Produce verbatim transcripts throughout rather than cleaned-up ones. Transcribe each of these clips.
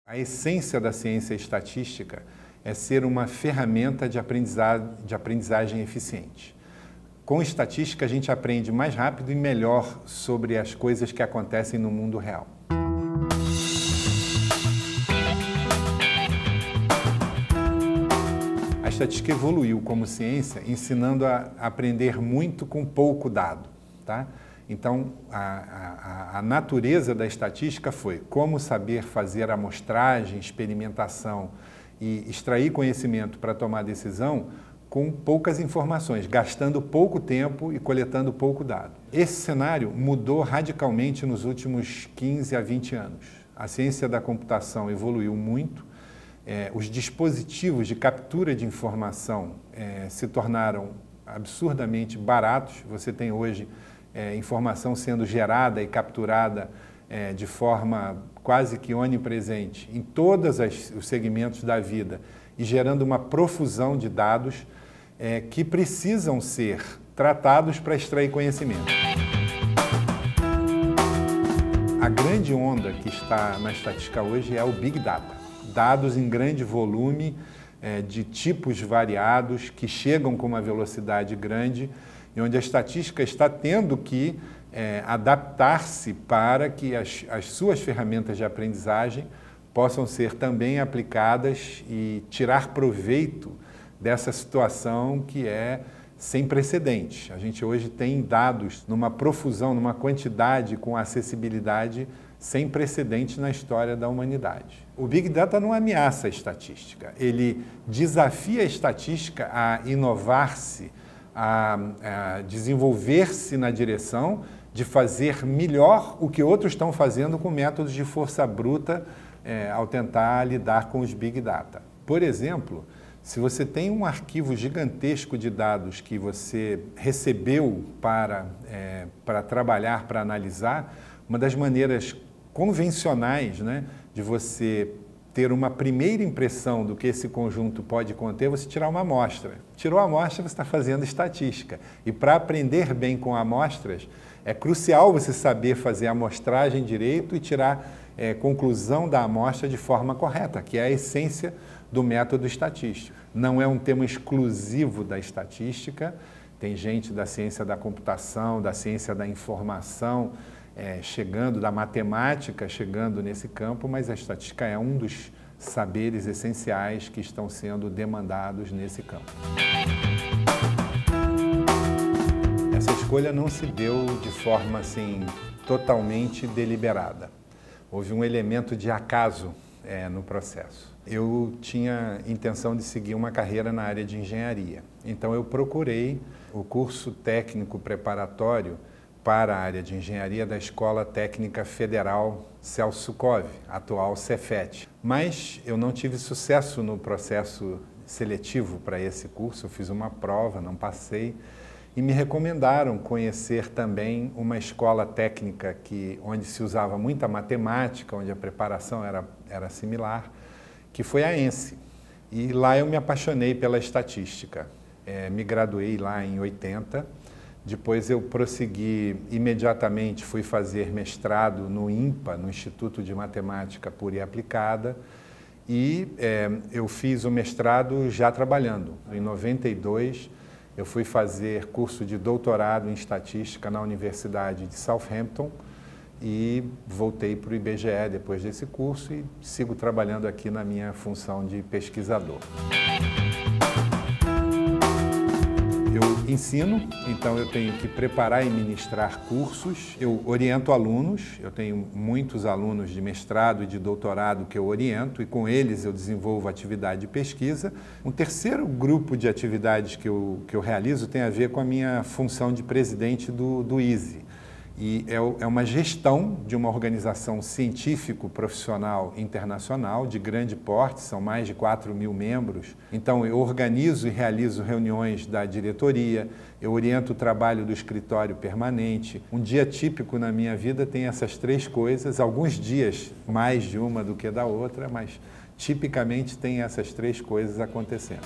A essência da ciência estatística é ser uma ferramenta de aprendizagem, de aprendizagem eficiente. Com estatística, a gente aprende mais rápido e melhor sobre as coisas que acontecem no mundo real. A estatística evoluiu como ciência, ensinando a aprender muito com pouco dado, tá? Então, a, a, a natureza da estatística foi como saber fazer amostragem, experimentação e extrair conhecimento para tomar decisão com poucas informações, gastando pouco tempo e coletando pouco dado. Esse cenário mudou radicalmente nos últimos quinze a vinte anos. A ciência da computação evoluiu muito, é, os dispositivos de captura de informação é, se tornaram absurdamente baratos. Você tem hoje É, informação sendo gerada e capturada é, de forma quase que onipresente em todos as, os segmentos da vida e gerando uma profusão de dados é, que precisam ser tratados para extrair conhecimento. A grande onda que está na estatística hoje é o Big Data. Dados em grande volume, é, de tipos variados, que chegam com uma velocidade grande, e onde a estatística está tendo que é, adaptar-se para que as, as suas ferramentas de aprendizagem possam ser também aplicadas e tirar proveito dessa situação que é sem precedentes. A gente hoje tem dados numa profusão, numa quantidade com acessibilidade sem precedentes na história da humanidade. O Big Data não ameaça a estatística, ele desafia a estatística a inovar-se, a, a desenvolver-se na direção de fazer melhor o que outros estão fazendo com métodos de força bruta é, ao tentar lidar com os Big Data. Por exemplo, se você tem um arquivo gigantesco de dados que você recebeu para, é, para trabalhar, para analisar, uma das maneiras convencionais, né, de você ter uma primeira impressão do que esse conjunto pode conter, é você tirar uma amostra. Tirou a amostra, você está fazendo estatística. E para aprender bem com amostras, é crucial você saber fazer a amostragem direito e tirar é, conclusão da amostra de forma correta, que é a essência do método estatístico. Não é um tema exclusivo da estatística, tem gente da ciência da computação, da ciência da informação, É, chegando, da matemática chegando nesse campo, mas a estatística é um dos saberes essenciais que estão sendo demandados nesse campo. Essa escolha não se deu de forma assim, totalmente deliberada. Houve um elemento de acaso é, no processo. Eu tinha intenção de seguir uma carreira na área de engenharia, então eu procurei o curso técnico preparatório para a área de engenharia da Escola Técnica Federal Celso Cove, atual Cefet. Mas eu não tive sucesso no processo seletivo para esse curso, eu fiz uma prova, não passei, e me recomendaram conhecer também uma escola técnica que, onde se usava muita matemática, onde a preparação era, era similar, que foi a ENSE. E lá eu me apaixonei pela estatística. É, me graduei lá em oitenta. Depois eu prossegui imediatamente, fui fazer mestrado no INPA, no Instituto de Matemática Pura e Aplicada, e é, eu fiz o mestrado já trabalhando. Em noventa e dois, eu fui fazer curso de doutorado em estatística na Universidade de Southampton e voltei para o I B G E depois desse curso e sigo trabalhando aqui na minha função de pesquisador. Eu ensino, então eu tenho que preparar e ministrar cursos, eu oriento alunos, eu tenho muitos alunos de mestrado e de doutorado que eu oriento e com eles eu desenvolvo atividade de pesquisa. Um terceiro grupo de atividades que eu, que eu realizo tem a ver com a minha função de presidente do, do I S E. E é, é uma gestão de uma organização científico-profissional internacional de grande porte, são mais de quatro mil membros. Então, eu organizo e realizo reuniões da diretoria, eu oriento o trabalho do escritório permanente. Um dia típico na minha vida tem essas três coisas, alguns dias mais de uma do que da outra, mas tipicamente tem essas três coisas acontecendo.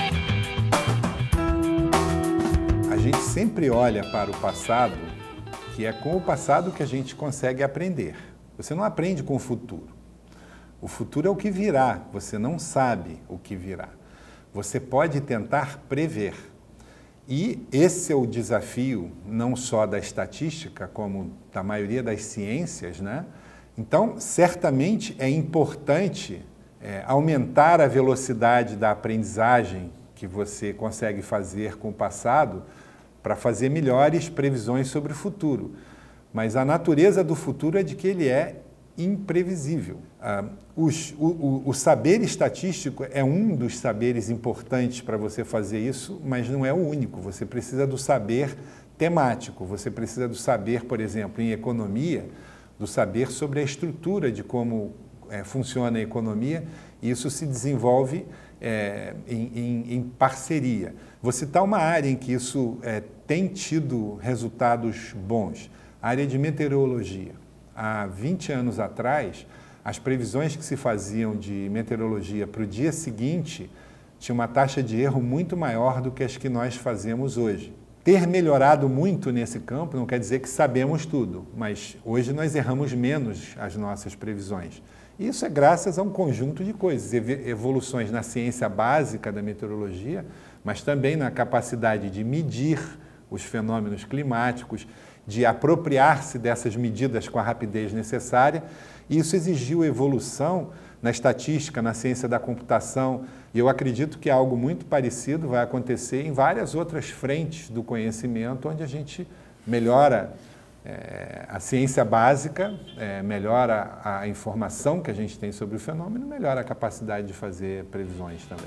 A gente sempre olha para o passado, que é com o passado que a gente consegue aprender. Você não aprende com o futuro. O futuro é o que virá, você não sabe o que virá. Você pode tentar prever. E esse é o desafio não só da estatística, como da maioria das ciências, né? Então, certamente é importante é, aumentar a velocidade da aprendizagem que você consegue fazer com o passado para fazer melhores previsões sobre o futuro. Mas a natureza do futuro é de que ele é imprevisível. Ah, os, o, o, o saber estatístico é um dos saberes importantes para você fazer isso, mas não é o único. Você precisa do saber temático, você precisa do saber, por exemplo, em economia, do saber sobre a estrutura de como é, funciona a economia, e isso se desenvolve é, em, em, em parceria. Vou citar uma área em que isso é, tem tido resultados bons, a área de meteorologia. Há vinte anos atrás, as previsões que se faziam de meteorologia para o dia seguinte tinham uma taxa de erro muito maior do que as que nós fazemos hoje. Ter melhorado muito nesse campo não quer dizer que sabemos tudo, mas hoje nós erramos menos as nossas previsões. E isso é graças a um conjunto de coisas, evoluções na ciência básica da meteorologia, mas também na capacidade de medir os fenômenos climáticos, de apropriar-se dessas medidas com a rapidez necessária, e isso exigiu evolução na estatística, na ciência da computação, e eu acredito que algo muito parecido vai acontecer em várias outras frentes do conhecimento, onde a gente melhora é, a ciência básica, é, melhora a informação que a gente tem sobre o fenômeno, melhora a capacidade de fazer previsões também.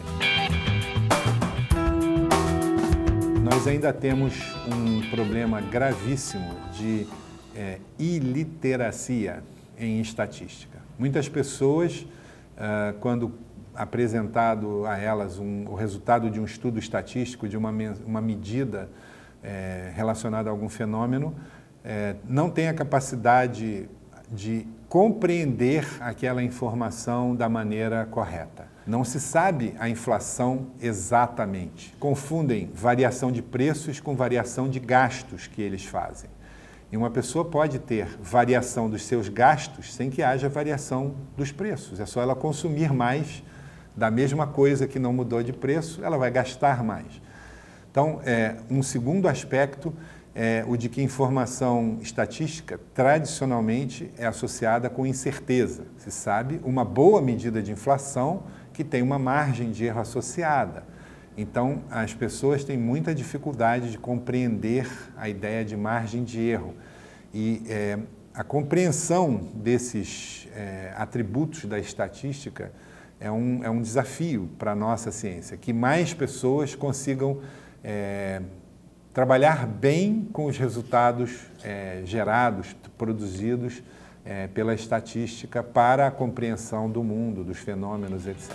Nós ainda temos um problema gravíssimo de é, iliteracia em estatística. Muitas pessoas, ah, quando apresentado a elas um, o resultado de um estudo estatístico, de uma, uma medida é, relacionada a algum fenômeno, é, não têm a capacidade de compreender aquela informação da maneira correta. Não se sabe a inflação exatamente. Confundem variação de preços com variação de gastos que eles fazem. E uma pessoa pode ter variação dos seus gastos sem que haja variação dos preços. É só ela consumir mais da mesma coisa que não mudou de preço, ela vai gastar mais. Então, é, um segundo aspecto é o de que informação estatística tradicionalmente é associada com incerteza. Se sabe uma boa medida de inflação que tem uma margem de erro associada. Então, as pessoas têm muita dificuldade de compreender a ideia de margem de erro. E é, a compreensão desses é, atributos da estatística é um, é um desafio para a nossa ciência, que mais pessoas consigam é, trabalhar bem com os resultados é, gerados, produzidos é, pela estatística para a compreensão do mundo, dos fenômenos, etcétera.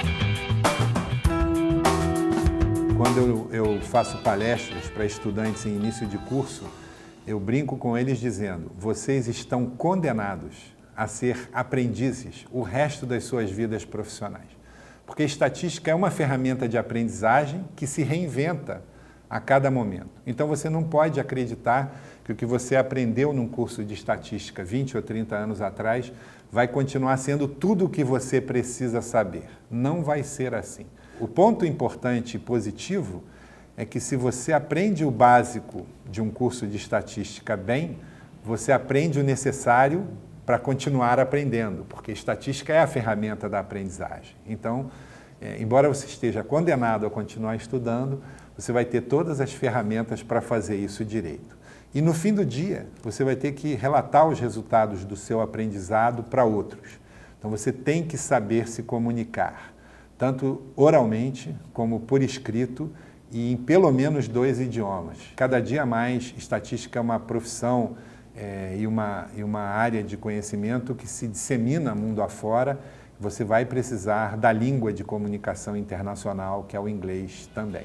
Quando eu, eu faço palestras para estudantes em início de curso, eu brinco com eles dizendo: vocês estão condenados a ser aprendizes o resto das suas vidas profissionais. Porque estatística é uma ferramenta de aprendizagem que se reinventa a cada momento. Então você não pode acreditar que o que você aprendeu num curso de estatística vinte ou trinta anos atrás vai continuar sendo tudo o que você precisa saber. Não vai ser assim. O ponto importante e positivo é que se você aprende o básico de um curso de estatística bem, você aprende o necessário para continuar aprendendo, porque estatística é a ferramenta da aprendizagem. Então, é, embora você esteja condenado a continuar estudando, você vai ter todas as ferramentas para fazer isso direito. E no fim do dia, você vai ter que relatar os resultados do seu aprendizado para outros. Então você tem que saber se comunicar, tanto oralmente como por escrito e em pelo menos dois idiomas. Cada dia mais, estatística é uma profissão é, e, uma, e uma área de conhecimento que se dissemina mundo afora. Você vai precisar da língua de comunicação internacional, que é o inglês também.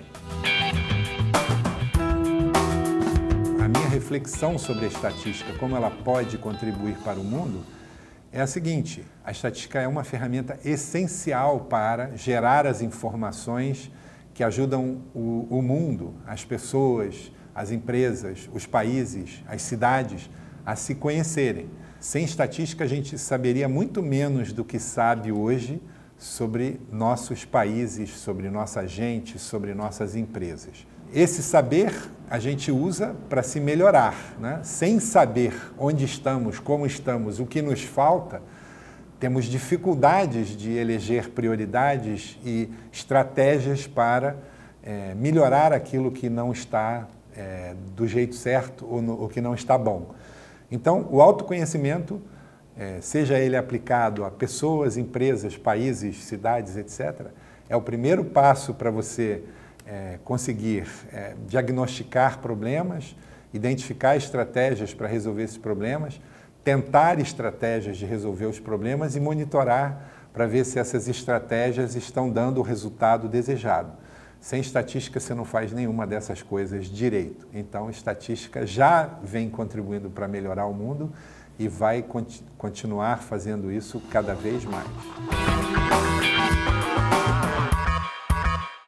A minha reflexão sobre a estatística, como ela pode contribuir para o mundo, é a seguinte: a estatística é uma ferramenta essencial para gerar as informações que ajudam o, o mundo, as pessoas, as empresas, os países, as cidades a se conhecerem. Sem estatística, a gente saberia muito menos do que sabe hoje sobre nossos países, sobre nossa gente, sobre nossas empresas. Esse saber a gente usa para se melhorar, né? Sem saber onde estamos, como estamos, o que nos falta, temos dificuldades de eleger prioridades e estratégias para é, melhorar aquilo que não está é, do jeito certo ou, no, ou que não está bom. Então, o autoconhecimento, é, seja ele aplicado a pessoas, empresas, países, cidades, etcétera, é o primeiro passo para você é, conseguir é, diagnosticar problemas, identificar estratégias para resolver esses problemas, tentar estratégias de resolver os problemas e monitorar para ver se essas estratégias estão dando o resultado desejado. Sem estatística, você não faz nenhuma dessas coisas direito. Então, estatística já vem contribuindo para melhorar o mundo e vai cont- continuar fazendo isso cada vez mais.